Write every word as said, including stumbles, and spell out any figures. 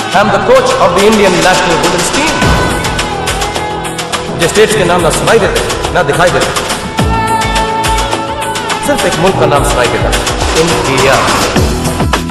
I am the coach of the Indian national women's team. मुझे states के नाम ना सुनाई देते ना दिखाई देते, सिर्फ एक मुल्क का नाम सुनाई देता, इंडिया।